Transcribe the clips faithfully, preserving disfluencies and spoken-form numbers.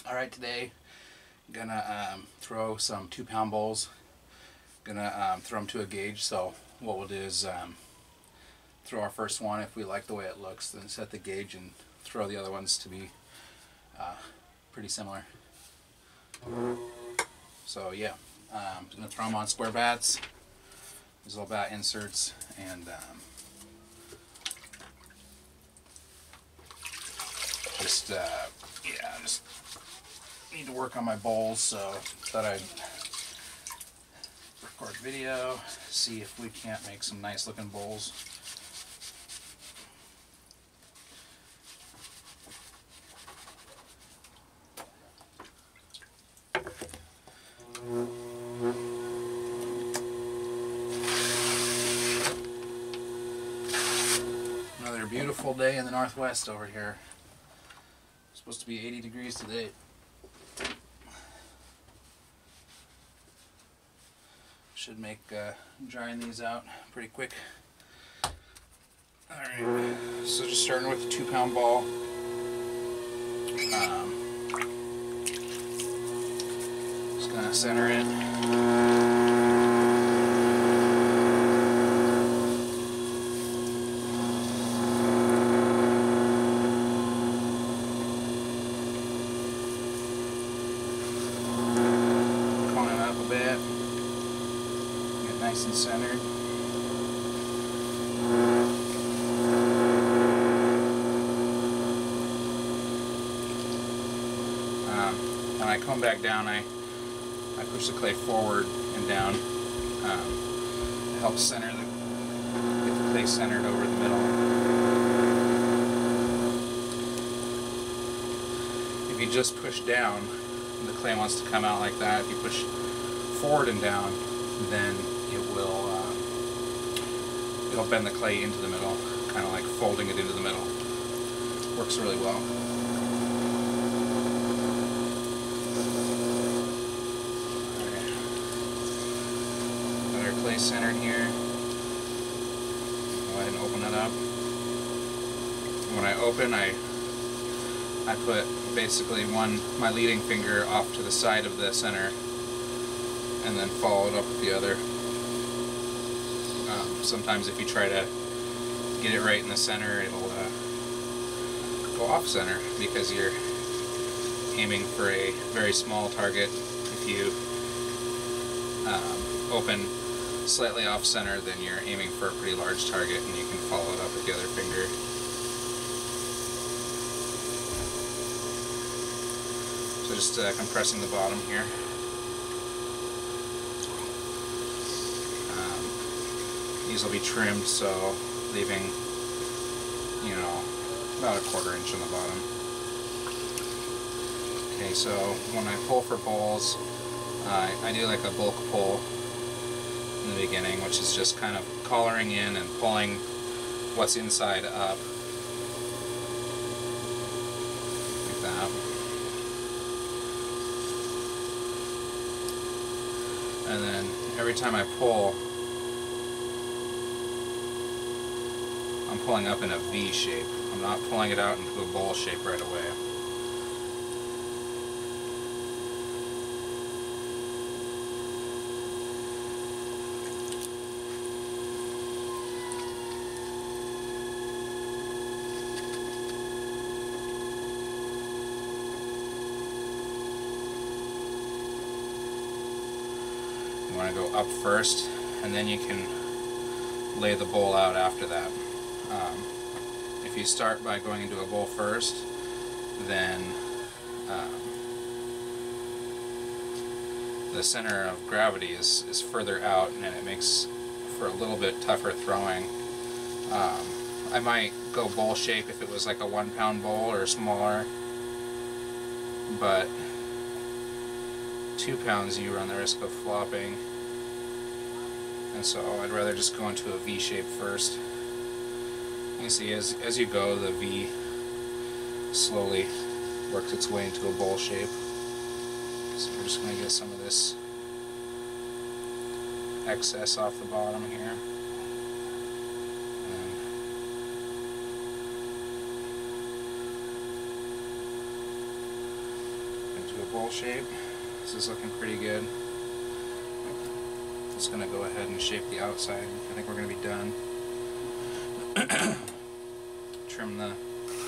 Alright, today I'm gonna um, throw some two pound bowls. Gonna um, throw them to a gauge, so what we'll do is um, throw our first one. If we like the way it looks, then set the gauge and throw the other ones to be uh, pretty similar. So yeah, um, I'm gonna throw them on square bats. These little bat inserts, and um, just uh, yeah, just need to work on my bowls, so thought I'd record video, see if we can't make some nice looking bowls. Another beautiful day in the Northwest over here. It's supposed to be eighty degrees today. Should make uh, drying these out pretty quick. Alright, so just starting with the two pound ball. Um, just gonna center it. Cone it up a bit. Get nice and centered. Um, when I come back down, I I push the clay forward and down. Um, it helps center the get the clay centered over the middle. If you just push down, the clay wants to come out like that. If you push forward and down, then it will uh, it'll bend the clay into the middle, kind of like folding it into the middle. Works really well. Clay centered here. Go ahead and open it up. When I open, I I put basically one my leading finger off to the side of the center, and then follow it up with the other. Um, sometimes, if you try to get it right in the center, it'll uh, go off center because you're aiming for a very small target. If you um, open slightly off center, then you're aiming for a pretty large target, and you can follow it up with the other finger. So just uh, compressing the bottom here. Um, these will be trimmed, so leaving, you know, about a quarter inch on the bottom. Okay, so when I pull for bowls, uh, I do like a bulk pull in the beginning, which is just kind of collaring in and pulling what's inside up, like that. And then every time I pull, I'm pulling up in a V shape. I'm not pulling it out into a bowl shape right away. You want to go up first, and then you can lay the bowl out after that. Um, if you start by going into a bowl first, then um, the center of gravity is, is further out, and it makes for a little bit tougher throwing. Um, I might go bowl shape if it was like a one pound bowl or smaller, but two pounds you run the risk of flopping, and so I'd rather just go into a V shape first. You see, as, as you go, the V slowly works its way into a bowl shape. So we're just going to get some of this excess off the bottom here. And bowl shape. This is looking pretty good. Just going to go ahead and shape the outside. I think we're going to be done. Trim the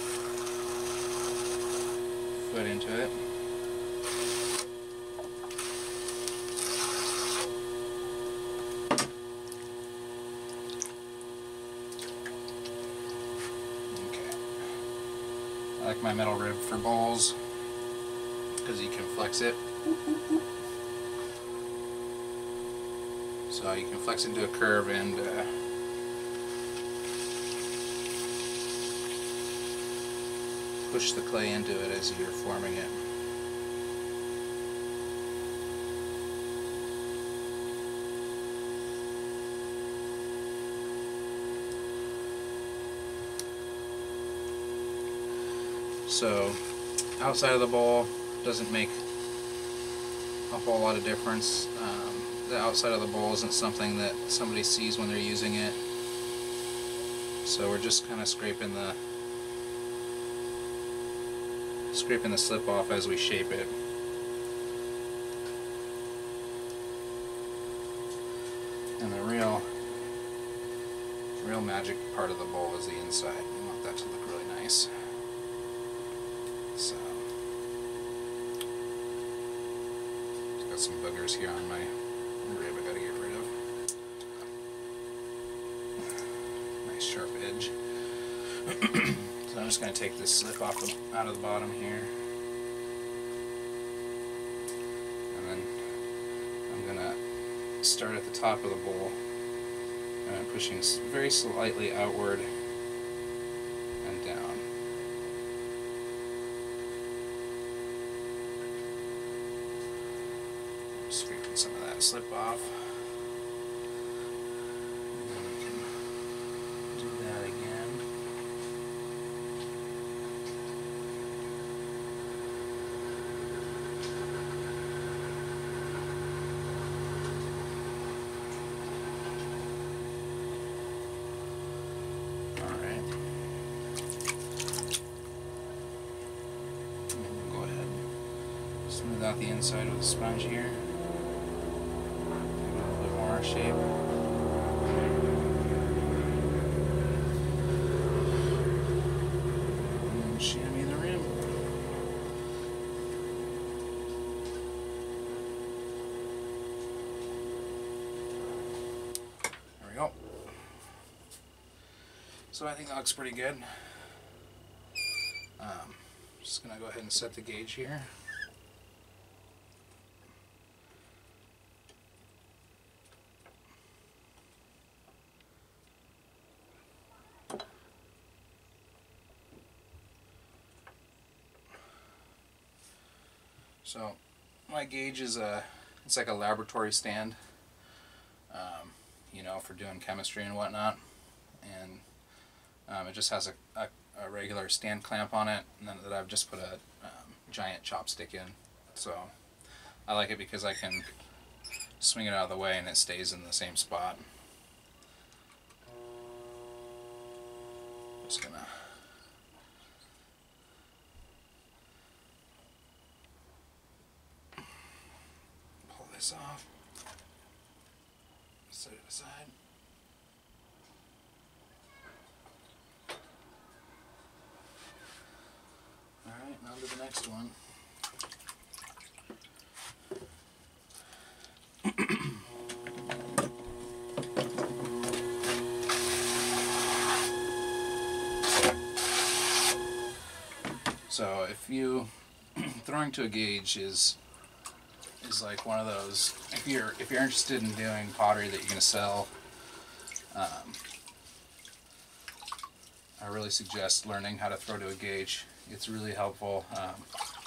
foot into it. Okay. I like my metal rib for bowls because you can flex it. So you can flex into a curve and uh, push the clay into it as you're forming it. So outside of the bowl doesn't make a whole lot of difference. Um, the outside of the bowl isn't something that somebody sees when they're using it. So we're just kind of scraping the scraping the slip off as we shape it. And the real real magic part of the bowl is the inside. You want that to look really nice. So it's got some boogers here on my rib I gotta get rid of. Nice sharp edge. So I'm just going to take this slip off the, out of the bottom here. And then I'm going to start at the top of the bowl. And I'm pushing very slightly outward and down. Scraping some of that slip off. And then we can do that again. Alright. And then we'll go ahead and smooth out the inside with a sponge here. Shape. And then chamois the rim. There we go. So I think that looks pretty good. Um, just gonna go ahead and set the gauge here. So my gauge is a, it's like a laboratory stand, um, you know, for doing chemistry and whatnot, and um, it just has a, a, a regular stand clamp on it, and then that I've just put a um, giant chopstick in. So I like it because I can swing it out of the way and it stays in the same spot. Just gonna this off, set it aside. Alright, now to the next one. So if you throwing to a gauge is is like one of those, if you're if you're interested in doing pottery that you're going to sell, um, I really suggest learning how to throw to a gauge. It's really helpful. Um,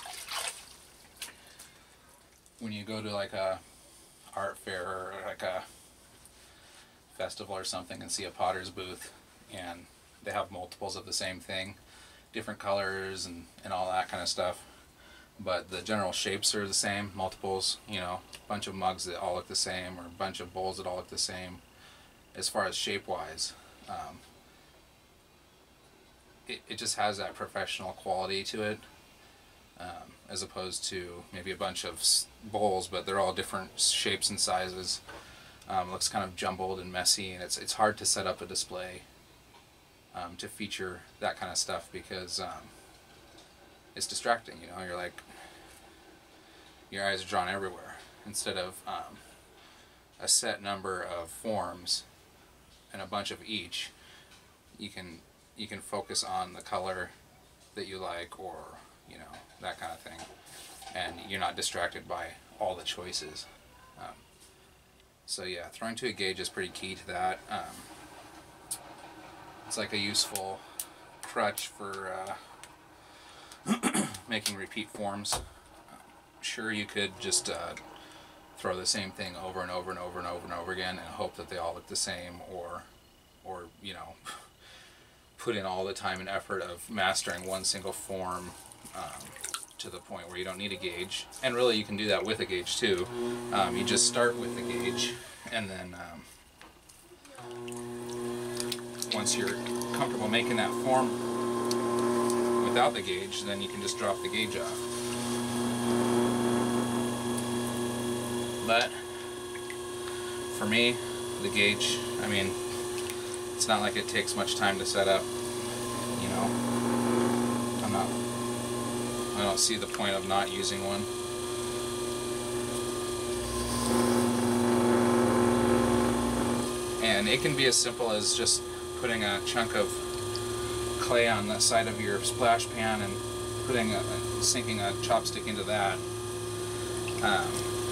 when you go to like a art fair or like a festival or something and see a potter's booth and they have multiples of the same thing, different colors and, and all that kind of stuff, but the general shapes are the same, multiples, you know, a bunch of mugs that all look the same or a bunch of bowls that all look the same as far as shape wise. Um, it, it just has that professional quality to it, um, as opposed to maybe a bunch of bowls, but they're all different shapes and sizes. Um, looks kind of jumbled and messy, and it's it's hard to set up a display um, to feature that kind of stuff because um, it's distracting. You know, you're like, your eyes are drawn everywhere instead of um, a set number of forms and a bunch of each. You can you can focus on the color that you like, or you know, that kind of thing, and you're not distracted by all the choices. Um, so yeah, throwing to a gauge is pretty key to that. Um, it's like a useful crutch for uh, making repeat forms. Sure, you could just uh, throw the same thing over and over and over and over and over again and hope that they all look the same, or or you know, put in all the time and effort of mastering one single form um, to the point where you don't need a gauge. And really you can do that with a gauge too. Um, you just start with the gauge, and then um, once you're comfortable making that form without the gauge, then you can just drop the gauge off. But for me, the gauge, I mean, it's not like it takes much time to set up, you know. I'm not, I don't see the point of not using one. And it can be as simple as just putting a chunk of clay on the side of your splash pan and putting a, sinking a chopstick into that. Um,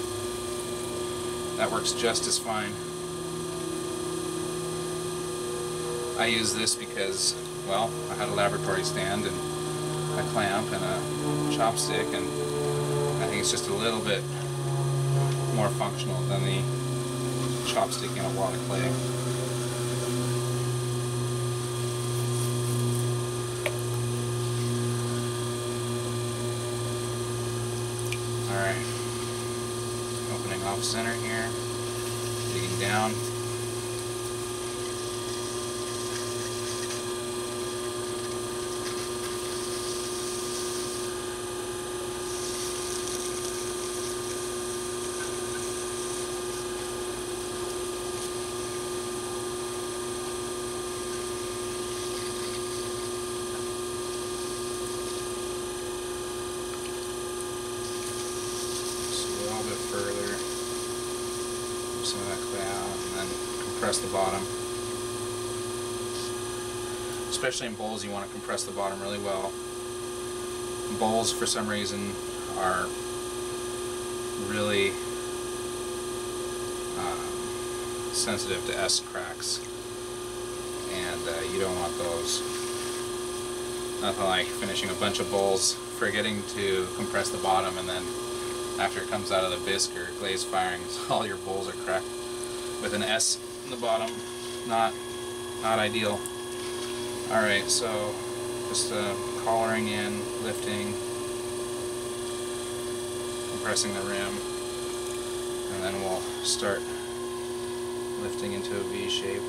that works just as fine. I use this because, well, I had a laboratory stand and a clamp and a chopstick, and I think it's just a little bit more functional than the chopstick in a wad of clay. Alright, opening off center here, digging down. Further, some of that clay out, and then compress the bottom. Especially in bowls, you want to compress the bottom really well. Bowls, for some reason, are really um, sensitive to S cracks, and uh, you don't want those. Nothing like finishing a bunch of bowls, forgetting to compress the bottom, and then after it comes out of the bisque or glaze firing, all your bowls are cracked with an S in the bottom. Not, not ideal. Alright, so just uh, collaring in, lifting, compressing the rim, and then we'll start lifting into a V shape.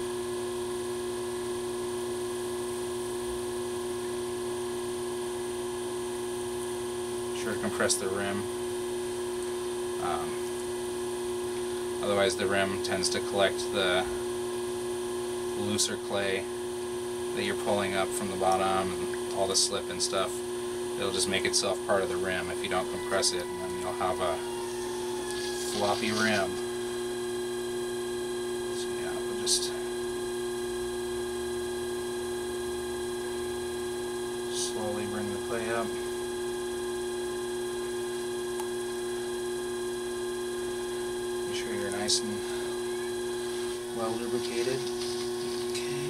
Sure to compress the rim. Um, otherwise the rim tends to collect the looser clay that you're pulling up from the bottom and all the slip and stuff. It'll just make itself part of the rim if you don't compress it, and then you'll have a floppy rim. So yeah, we'll just slowly bring the clay up. You're nice and well lubricated. Okay.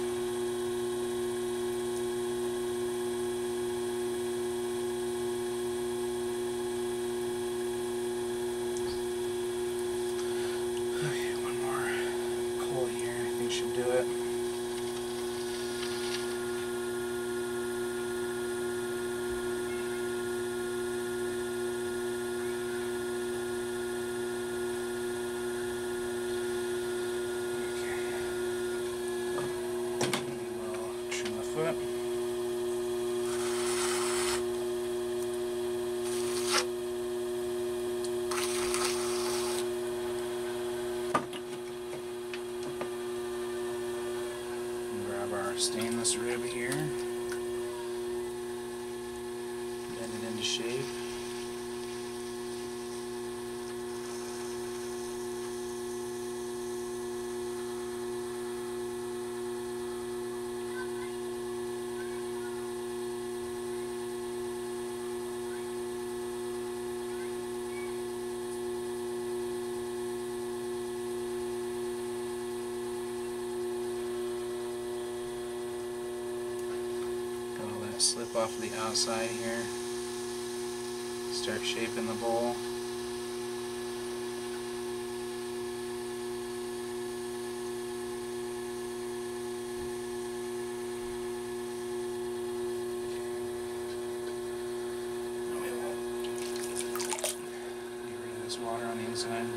Okay, one more pull here. I think should do it. stainless rib here. Bend it into shape. Slip off the outside here. Start shaping the bowl. Now we will get rid of this water on the inside.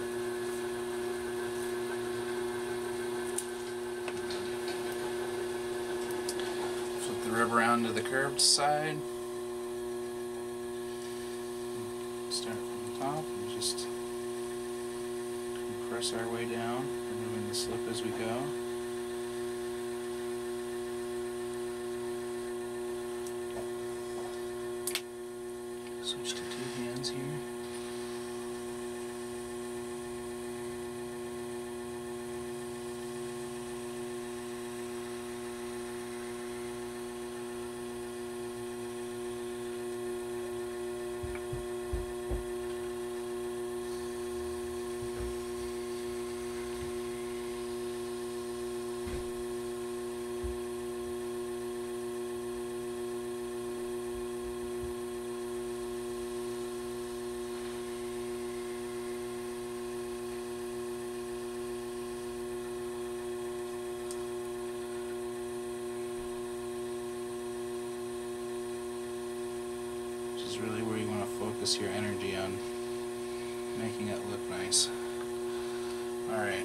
The rib around to the curved side. Start from the top and just compress our way down, removing the slip as we go. Switch to two hands here. Really where you want to focus your energy on making it look nice. Alright,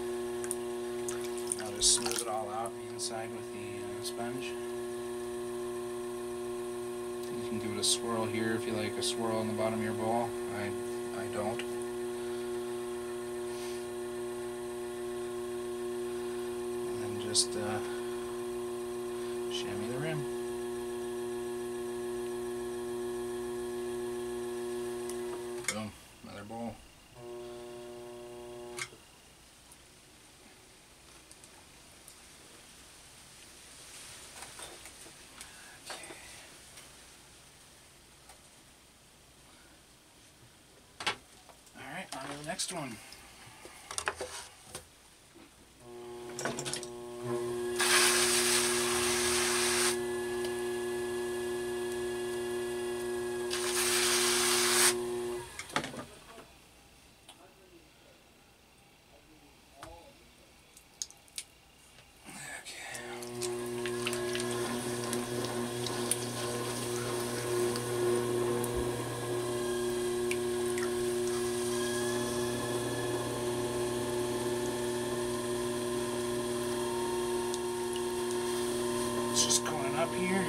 I'll just smooth it all out the inside with the uh, sponge. You can give it a swirl here if you like a swirl in the bottom of your bowl. I, I don't. And then just uh, chamois the rim. Boom, another bowl. Alright, on to the next one. It's just going up here.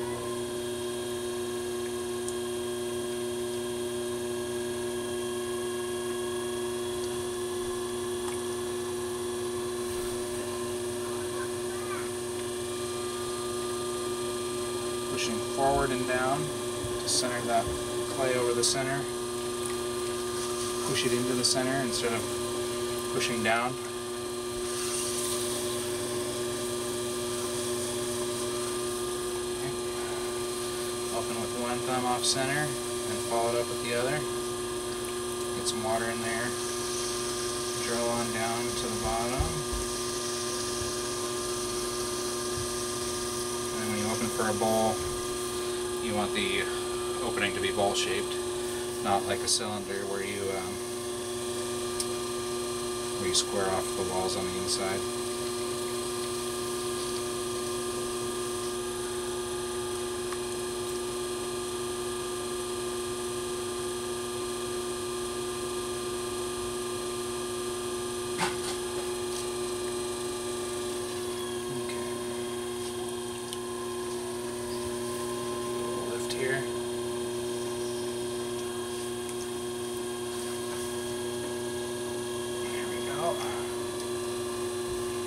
Pushing forward and down to center that clay over the center. Push it into the center instead of pushing down. Open with one thumb off center and follow it up with the other. Get some water in there. Drill on down to the bottom. And then when you open for a bowl, you want the opening to be bowl shaped, not like a cylinder where you um, where you square off the walls on the inside. Here. There we go.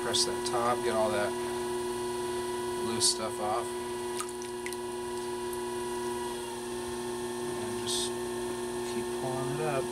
press that top, get all that loose stuff off. And just keep pulling it up.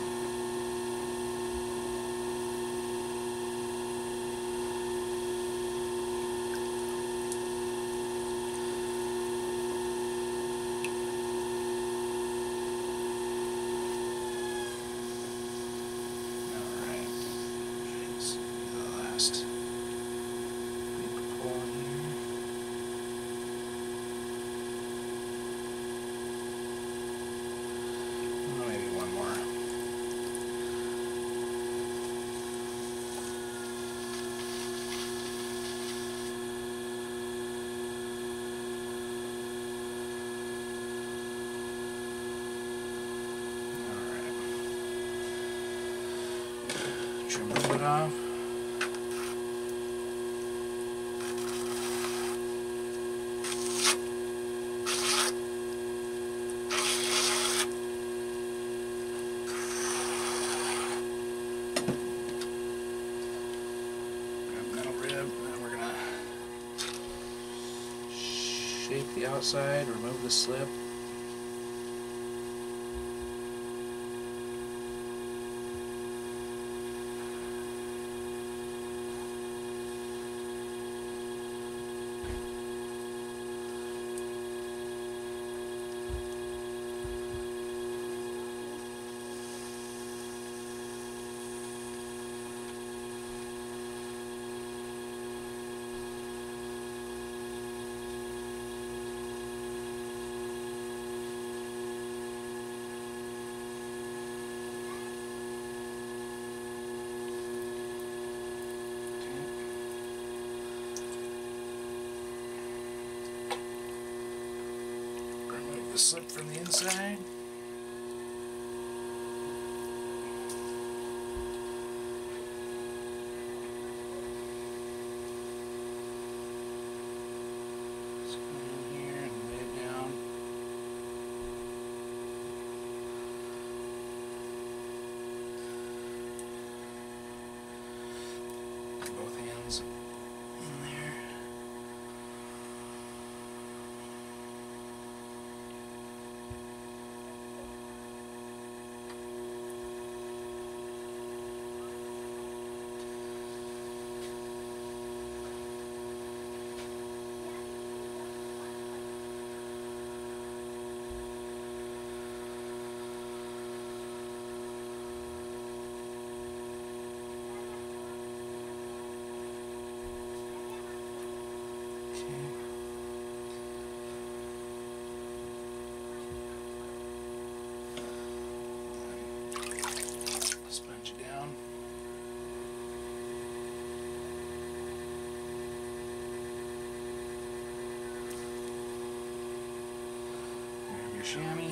Trim the foot off. Grab metal rib, and then we're gonna shape the outside, remove the slip. The slip from the inside. Just go in here and lay it down. Both hands in there. Sponge it down. Grab your chamois.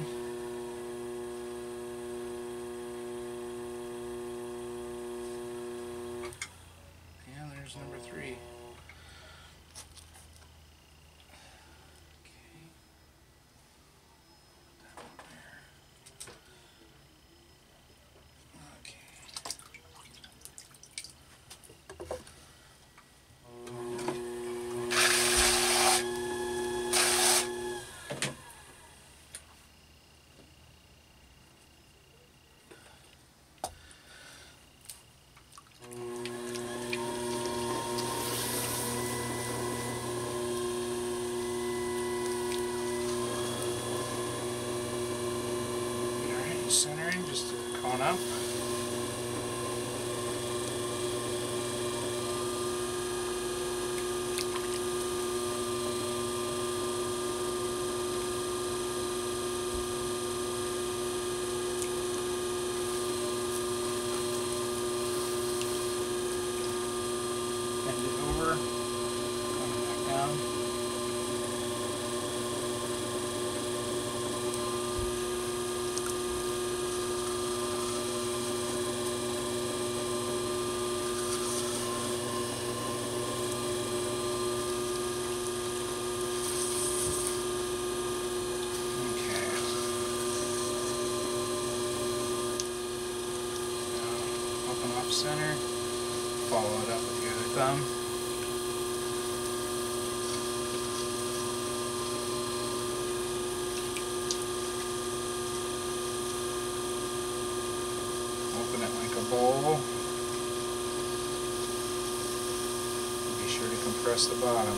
And there's number three. Centering just to cone up. Bend it over, cone it back down. Off center, follow it up with the other thumb. bowl. Be sure to compress the bottom.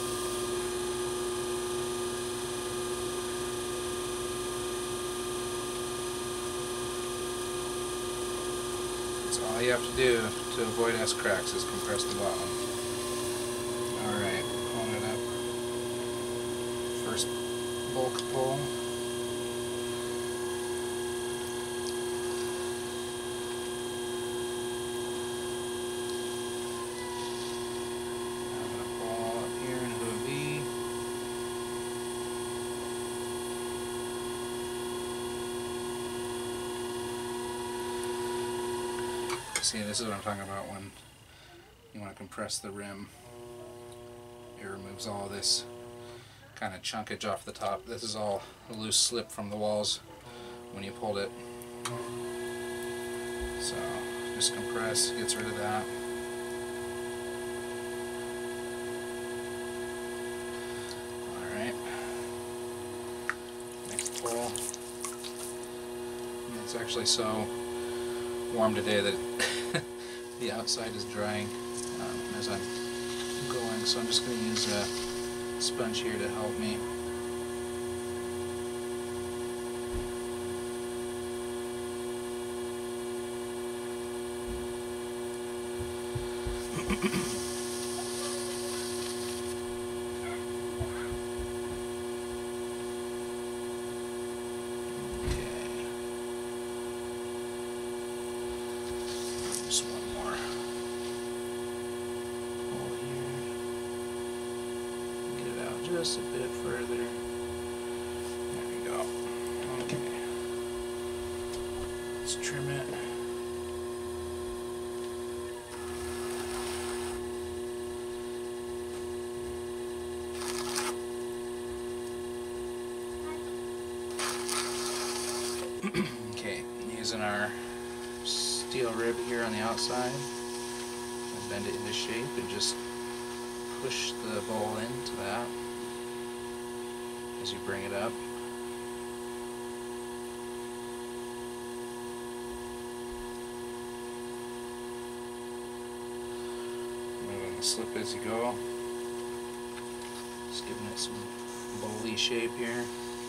That's all you have to do to avoid S cracks is compress the bottom. Alright, pulling it up. First bulk pull. I'm going to pull up here into a V. See, this is what I'm talking about when you want to compress the rim. It removes all this kind of chunkage off the top. This is all a loose slip from the walls when you pulled it. So just compress, gets rid of that. Alright. Next pull. It's actually so warm today that the outside is drying um, as I'm going, so I'm just going to use a sponge here to help me. Just one more hole here. Get it out just a bit further. There we go. Okay. Let's trim it. Okay, using our steel rib here on the outside, and bend it into shape and just push the bowl into that as you bring it up. Moving the slip as you go, just giving it some bowly shape here.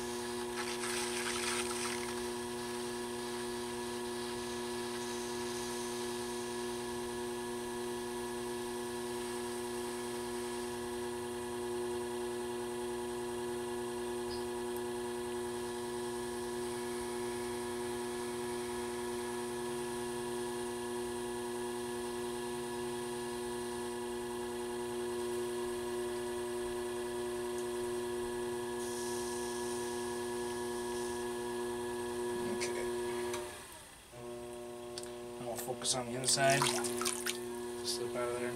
Focus on the inside. Slip out of there.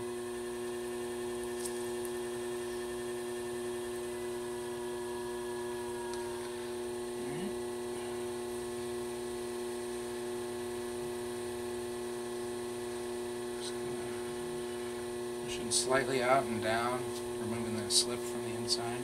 Pushing slightly out and down, removing the slip from the inside.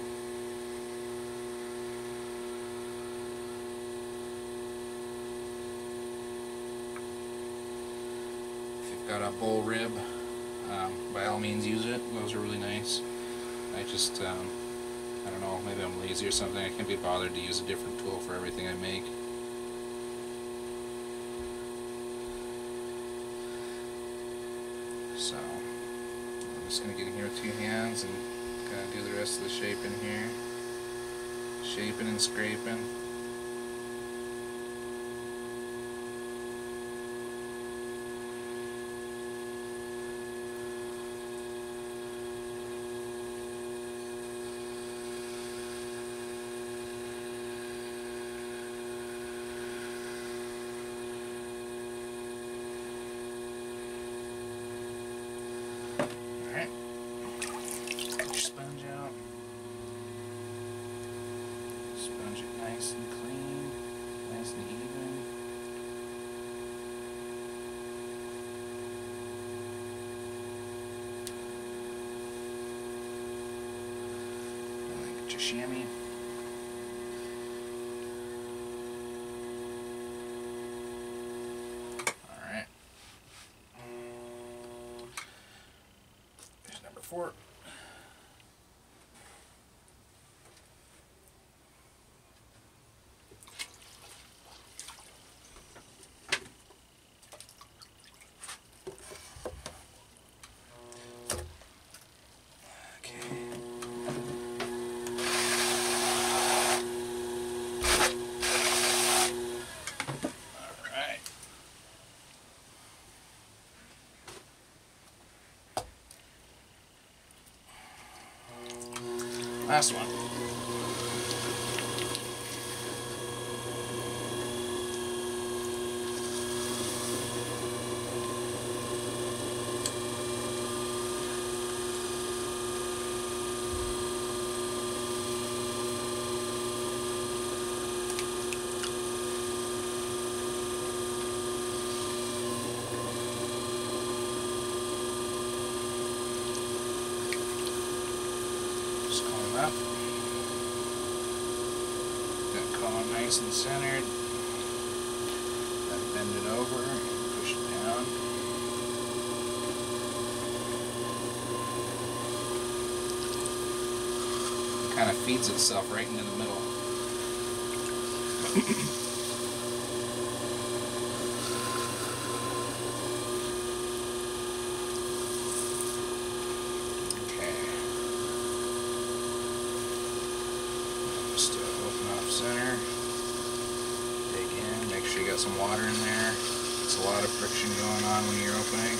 Got a bowl rib, um, by all means use it. Those are really nice. I just, um, I don't know, maybe I'm lazy or something. I can't be bothered to use a different tool for everything I make. So, I'm just going to get in here with two hands and kind of do the rest of the shaping here. Shaping and scraping. Alright, get your sponge out. Sponge it nice and clean, nice and even. And then get your chamois. Alright. for. Last one. Just comb up. Got comb nice and centered. Then bend it over and push it down. It kind of feeds itself right into the middle. Just uh, open off center, dig in, make sure you got some water in there. There's a lot of friction going on when you're opening.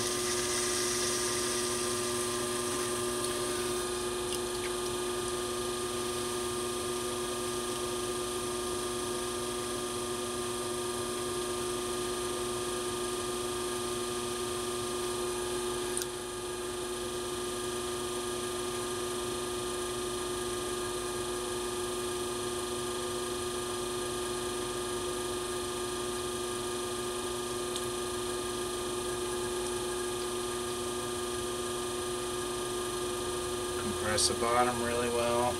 Press the bottom really well.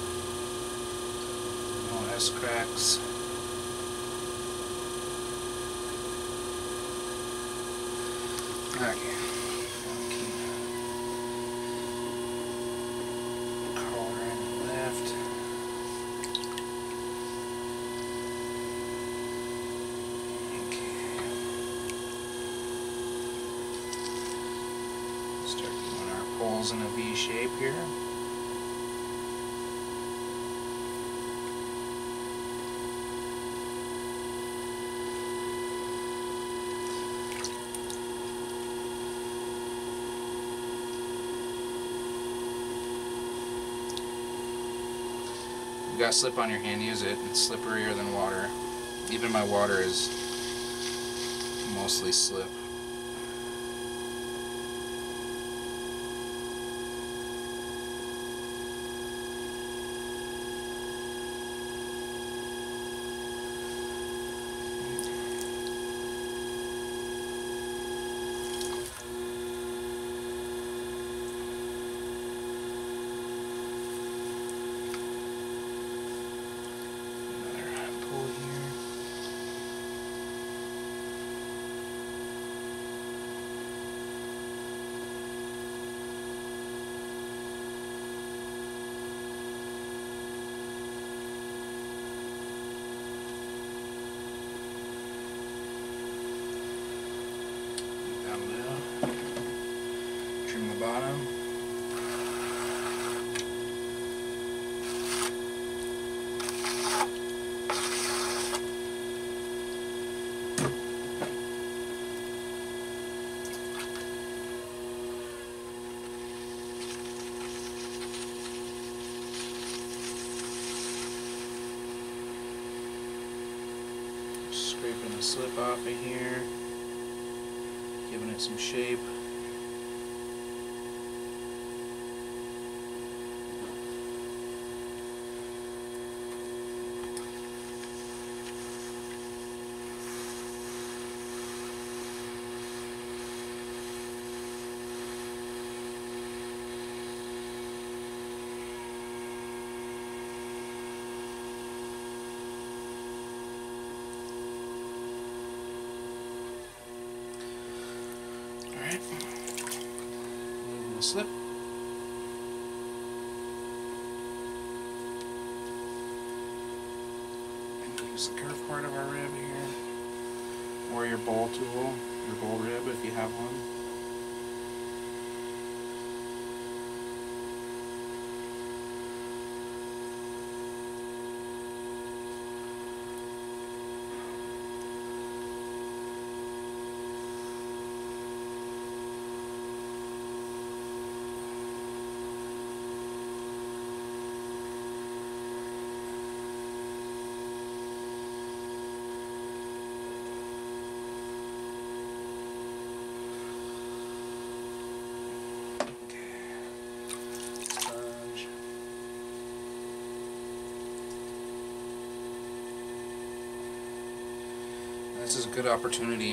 No S cracks. Okay. Keep collar in the left. Okay. Start doing our poles in a V shape here. You got slip on your hand, use it. It's slipperier than water. Even my water is mostly slip. Trim the bottom. Scraping the slip off of here, giving it some shape. Alright, moving the slip. bowl tool, your bowl rib if you have one. This is a good opportunity.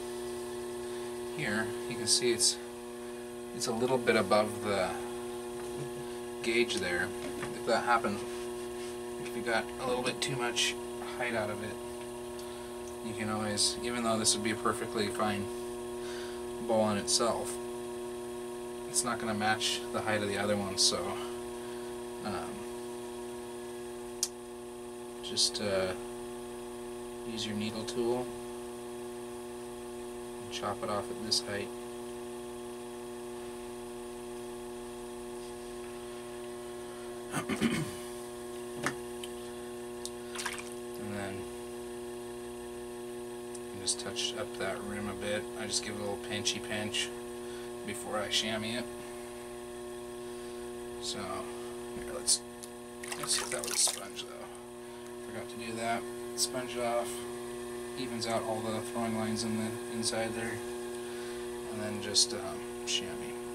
Here, you can see it's it's a little bit above the gauge there. If that happens, if you got a little bit too much height out of it, you can always, even though this would be a perfectly fine ball in itself, it's not going to match the height of the other one, so um, just uh, use your needle tool and chop it off at this height. And then you just touch up that rim a bit. I just give it a little pinchy pinch before I chamois it. So here, let's let's hit that with a sponge though. Forgot to do that. Sponge it off, evens out all the throwing lines in the inside there, and then just um, chamois.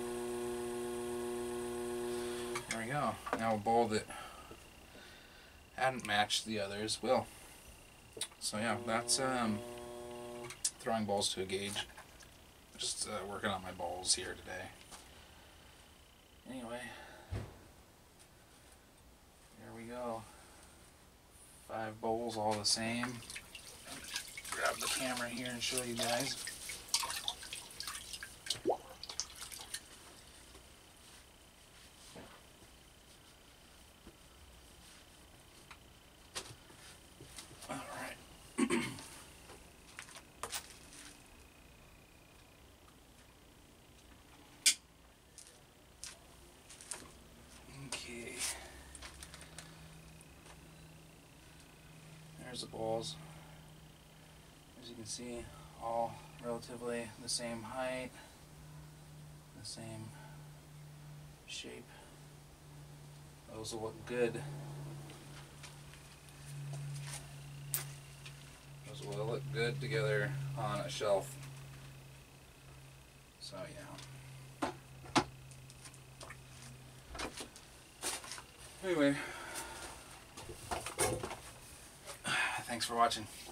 There we go. Now a bowl that hadn't matched the others will. So yeah, that's um, throwing balls to a gauge. Just uh, working on my balls here today. Anyway, here we go. Five bowls, all the same. Grab the camera here and show you guys. Alright. Okay. There's the balls. As you can see, all relatively the same height, the same shape. Those will look good. Those will look good together on a shelf. So yeah. Anyway, thanks for watching.